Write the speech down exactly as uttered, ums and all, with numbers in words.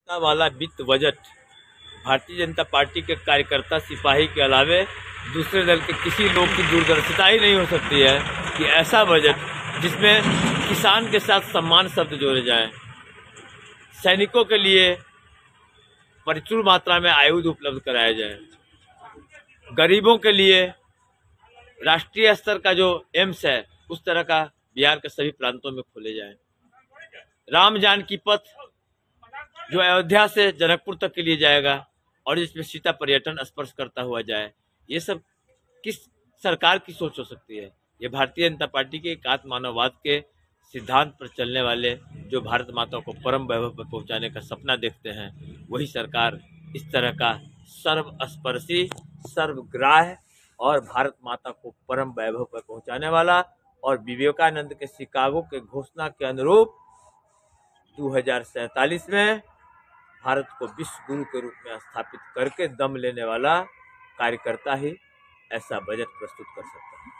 इतना वाला वित्त बजट भारतीय जनता पार्टी के कार्यकर्ता सिपाही के अलावे दूसरे दल के किसी लोग की दूरदर्शिता ही नहीं हो सकती है कि ऐसा बजट जिसमें किसान के साथ सम्मान शब्द जोड़े जाएं, सैनिकों के लिए प्रचुर मात्रा में आयुध उपलब्ध कराया जाए, गरीबों के लिए राष्ट्रीय स्तर का जो एम्स है उस तरह का बिहार के सभी प्रांतों में खोले जाए, राम जानकी पथ जो अयोध्या से जनकपुर तक के लिए जाएगा और जिसमें सीता पर्यटन स्पर्श करता हुआ जाए। ये सब किस सरकार की सोच हो सकती है? ये भारतीय जनता पार्टी के एकात्म मानववाद के सिद्धांत पर चलने वाले जो भारत माता को परम वैभव पर पहुंचाने का सपना देखते हैं, वही सरकार इस तरह का सर्वस्पर्शी, सर्वग्राह्य और भारत माता को परम वैभव पर पहुंचाने वाला और विवेकानंद के शिकागो के घोषणा के अनुरूप दो हज़ार सैंतालीस में भारत को विश्व गुरु के रूप में स्थापित करके दम लेने वाला कार्यकर्ता ही ऐसा बजट प्रस्तुत कर सकता है।